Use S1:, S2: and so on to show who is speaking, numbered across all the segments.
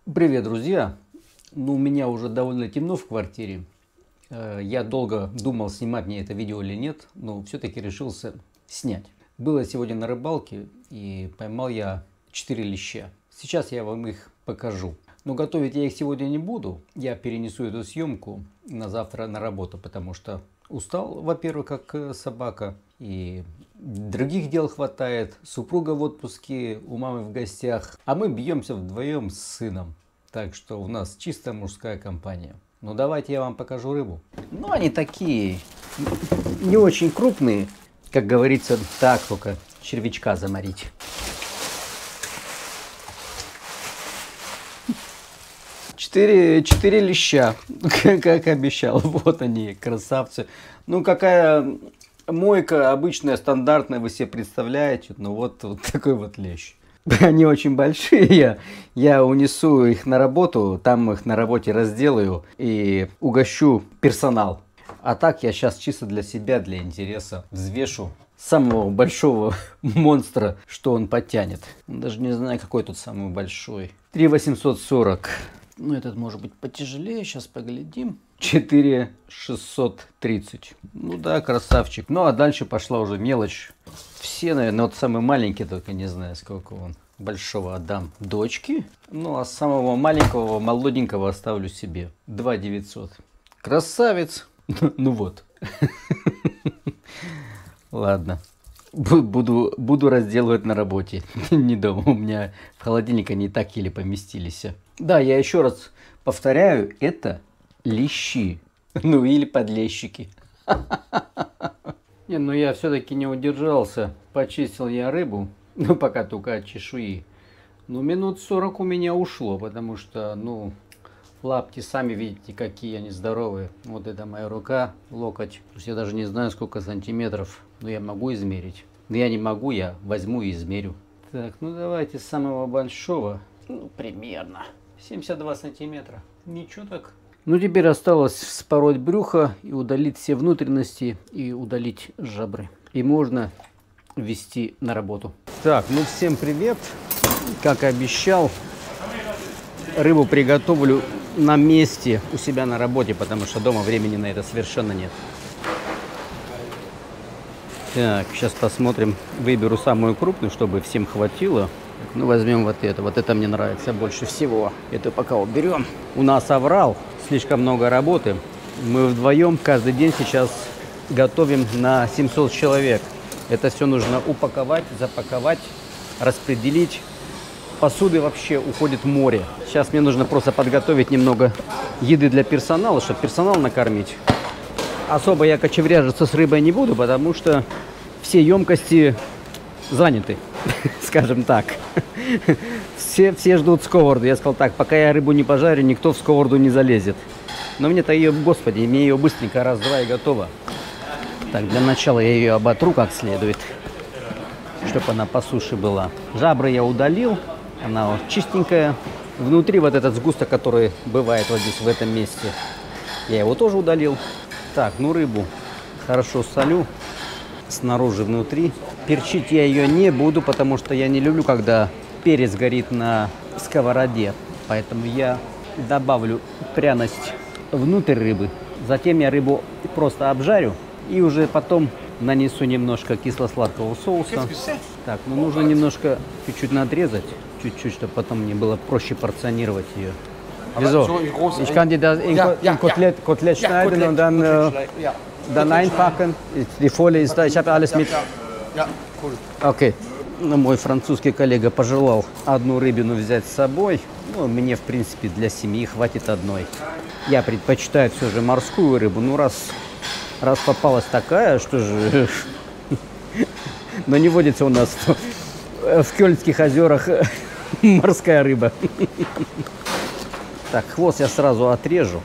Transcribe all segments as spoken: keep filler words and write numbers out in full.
S1: Привет, друзья! Ну, у меня уже довольно темно в квартире. Э, Я долго думал, снимать мне это видео или нет, но все-таки решился снять. Было сегодня на рыбалке и поймал я четыре леща. Сейчас я вам их покажу. Но готовить я их сегодня не буду. Я перенесу эту съемку на завтра на работу, потому что устал, во-первых, как собака. И других дел хватает. Супруга в отпуске, у мамы в гостях. А мы бьемся вдвоем с сыном. Так что у нас чисто мужская компания. Ну давайте я вам покажу рыбу. Ну они такие не очень крупные. Как говорится, так только червячка заморить. Четыре, четыре леща, как обещал. Вот они, красавцы. Ну какая мойка обычная, стандартная, вы себе представляете. Ну вот, вот такой вот лещ. Они очень большие, я, я унесу их на работу, там их на работе разделаю и угощу персонал. А так я сейчас чисто для себя, для интереса взвешу самого большого монстра, что он потянет. Даже не знаю, какой тут самый большой. три восемьсот сорок. Ну этот может быть потяжелее, сейчас поглядим. четыре шестьсот тридцать. Ну да, красавчик. Ну а дальше пошла уже мелочь. Все, наверное, вот самый маленький, только не знаю, сколько он. Большого отдам дочке. Ну а самого маленького, молоденького оставлю себе. два девятьсот. Красавец. Ну вот. Ладно. Буду, буду разделывать на работе. Не дома. У меня в холодильнике они и так еле поместились. Да, я еще раз повторяю, это лещи. Ну или подлещики. Не, ну я все-таки не удержался. Почистил я рыбу. Ну пока только от чешуи. Ну минут сорок у меня ушло, потому что, ну, лапки сами видите, какие они здоровые. Вот это моя рука, локоть. То есть я даже не знаю, сколько сантиметров. Но я могу измерить. Но я не могу, я возьму и измерю. Так, ну давайте с самого большого. Ну, примерно семьдесят два сантиметра. Ничего так. Ну, теперь осталось вспороть брюхо и удалить все внутренности и удалить жабры. И можно вести на работу. Так, ну всем привет. Как и обещал, рыбу приготовлю на месте у себя на работе, потому что дома времени на это совершенно нет. Так, сейчас посмотрим. Выберу самую крупную, чтобы всем хватило. Ну, возьмем вот это. Вот это мне нравится больше всего. Это пока уберем. У нас аврал. Слишком много работы. Мы вдвоем каждый день сейчас готовим на семьсот человек. Это все нужно упаковать, запаковать, распределить. Посуды вообще уходит в море. Сейчас мне нужно просто подготовить немного еды для персонала, чтобы персонал накормить. Особо я кочевряжиться с рыбой не буду, потому что все емкости заняты, скажем так. Все, все ждут сковороду. Я сказал так, пока я рыбу не пожарю, никто в сковороду не залезет. Но мне-то ее, господи, мне ее быстренько раз-два и готово. Так, для начала я ее оботру как следует, чтобы она по суше была. Жабры я удалил, она вот чистенькая. Внутри вот этот сгусток, который бывает вот здесь, в этом месте, я его тоже удалил. Так, ну рыбу хорошо солю снаружи, внутри. Перчить я ее не буду, потому что я не люблю, когда перец горит на сковороде. Поэтому я добавлю пряность внутрь рыбы. Затем я рыбу просто обжарю и уже потом нанесу немножко кисло-сладкого соуса. Так, ну нужно немножко чуть-чуть надрезать, чуть-чуть, чтобы потом мне было проще порционировать ее. Wieso? Ich kann dir das in, ja, ja, in Kotelett, Kotelett ja, schneiden Kotelett, und dann, Kotelett, äh, ja. dann einpacken. Die Folie ist da, ich habe alles mit. Ja, cool. Окей. Ну, мой французский коллега пожелал одну рыбину взять с собой. Ну, мне, в принципе, для семьи хватит одной. Я предпочитаю все же морскую рыбу. Ну, раз, раз попалась такая, что же... Но не водится у нас в, в Кёльнских озерах морская рыба. Так, хвост я сразу отрежу.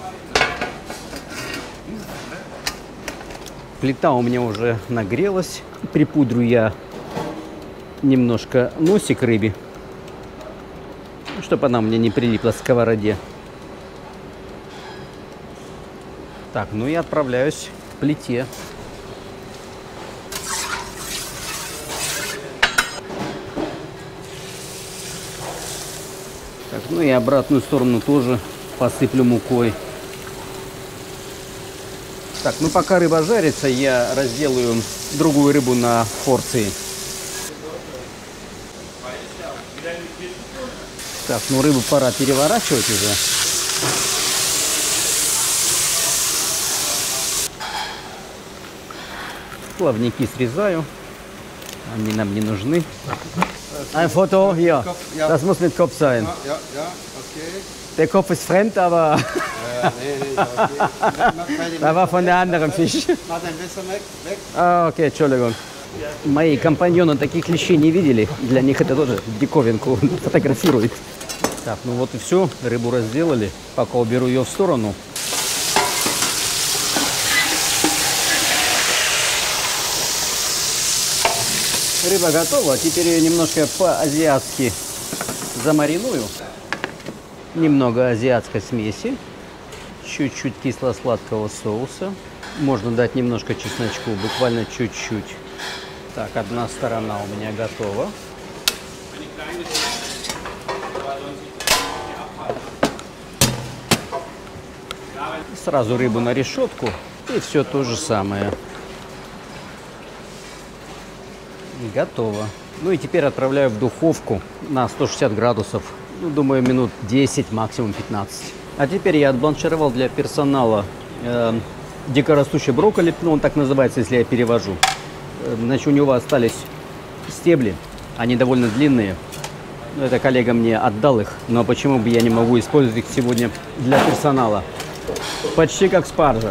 S1: Плита у меня уже нагрелась. Припудрю я немножко носик рыбе, чтобы она мне не прилипла к сковороде. Так, ну и отправляюсь к плите. Так, ну и обратную сторону тоже посыплю мукой. Так, ну пока рыба жарится, я разделаю другую рыбу на порции. Так, ну рыбу пора переворачивать уже. Плавники срезаю. Они нам не нужны. Ein Foto hier. Das muss mit Kopf sein.
S2: Ja, ja, okay.
S1: Der Kopf ist fremd, aber
S2: Ja, nee, nee, okay. Mach mal den
S1: da war von der anderen Fisch.
S2: Mach den Messer weg. weg.
S1: А, окей, Entschuldigung. Мои компаньоны таких лещей не видели. Для них это тоже диковинку фотографируют. Так, ну вот и все. Рыбу разделали. Пока уберу ее в сторону. Рыба готова. Теперь ее немножко по-азиатски замариную. Немного азиатской смеси. Чуть-чуть кисло-сладкого соуса. Можно дать немножко чесночку, буквально чуть-чуть. Так, одна сторона у меня готова. Сразу рыбу на решетку. И все то же самое. Готово. Ну и теперь отправляю в духовку на сто шестьдесят градусов. Ну, думаю, минут десять, максимум пятнадцать. А теперь я отбланшировал для персонала э, дикорастущий брокколи. Ну, он так называется, если я перевожу. Э, значит, у него остались стебли. Они довольно длинные. Ну, это коллега мне отдал их. Но почему бы я не могу использовать их сегодня для персонала? Почти как спаржа.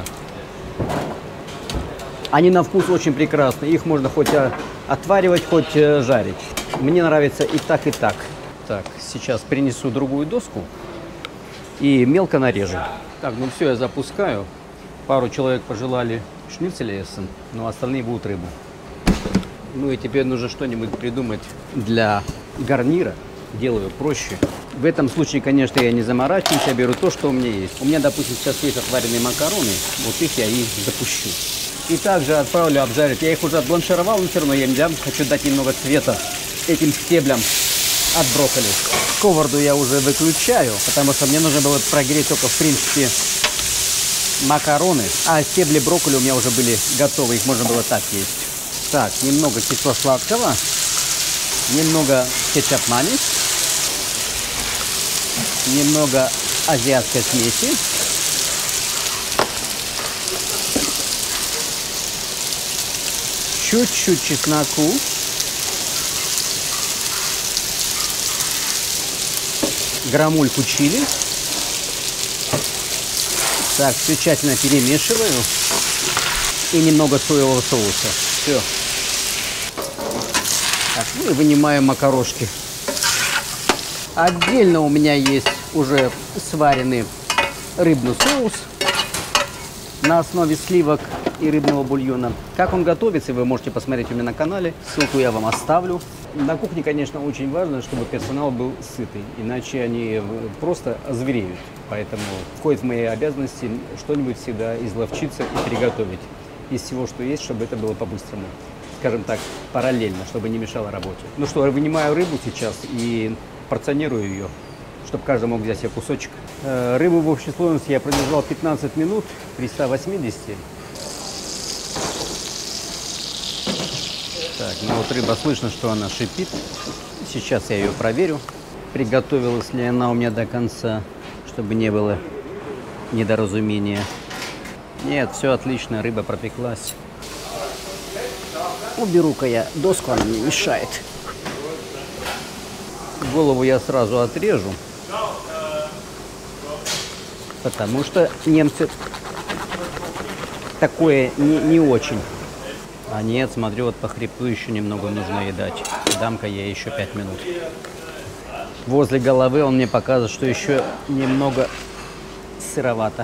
S1: Они на вкус очень прекрасны. Их можно хоть отваривать, хоть жарить. Мне нравится и так, и так. Так, сейчас принесу другую доску и мелко нарежу. Так, ну все, я запускаю. Пару человек пожелали шницеля эссен, но остальные будут рыбу. Ну и теперь нужно что-нибудь придумать для гарнира. Делаю проще. В этом случае, конечно, я не заморачиваюсь, я беру то, что у меня есть. У меня, допустим, сейчас есть отваренные макароны. Вот их я и запущу. И также отправлю обжарить. Я их уже отбланшировал, но все равно я им хочу дать немного цвета этим стеблям от брокколи. Сковороду я уже выключаю, потому что мне нужно было прогреть только, в принципе, макароны. А стебли брокколи у меня уже были готовы, их можно было так есть. Так, немного кисло-сладкого, немного кетчуп-майонез, немного азиатской смеси. Чуть-чуть чесноку. Грамульку чили. Так, все тщательно перемешиваю. И немного соевого соуса. Все. Так, ну и вынимаем макарошки. Отдельно у меня есть уже сваренный рыбный соус на основе сливок и рыбного бульона. Как он готовится, вы можете посмотреть у меня на канале. Ссылку я вам оставлю. На кухне, конечно, очень важно, чтобы персонал был сытый, иначе они просто озвереют. Поэтому входит в мои обязанности что-нибудь всегда изловчиться и приготовить из всего, что есть, чтобы это было по-быстрому. Скажем так, параллельно, чтобы не мешало работе. Ну что, я вынимаю рыбу сейчас и порционирую ее, чтобы каждый мог взять себе кусочек. Рыбу в общей сложности я продержал пятнадцать минут при ста восьмидесяти. Так, ну вот рыба, слышно, что она шипит. Сейчас я ее проверю, приготовилась ли она у меня до конца, чтобы не было недоразумения. Нет, все отлично, рыба пропеклась. Уберу-ка я доску, она мне мешает. Голову я сразу отрежу, потому что немцы такое не, не очень. А нет, смотрю, вот по хребту еще немного нужно едать. Дам-ка я еще пять минут. Возле головы он мне показывает, что еще немного сыровато.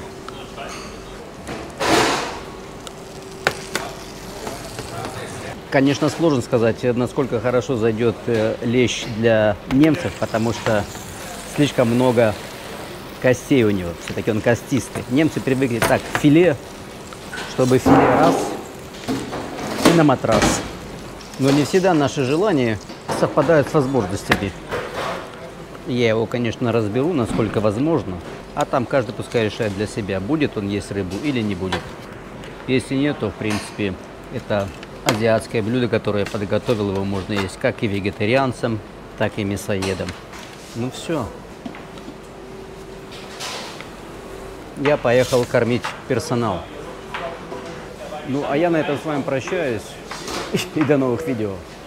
S1: Конечно, сложно сказать, насколько хорошо зайдет лещ для немцев, потому что слишком много костей у него. Все-таки он костистый. Немцы привыкли так, филе, чтобы филе раз и на матрас. Но не всегда наши желания совпадают с возможностями. Я его, конечно, разберу, насколько возможно. А там каждый пускай решает для себя, будет он есть рыбу или не будет. Если нет, то, в принципе, это азиатское блюдо, которое я подготовил. Его можно есть как и вегетарианцам, так и мясоедам. Ну все. Я поехал кормить персонал. Ну, а я на этом с вами прощаюсь. И до новых видео.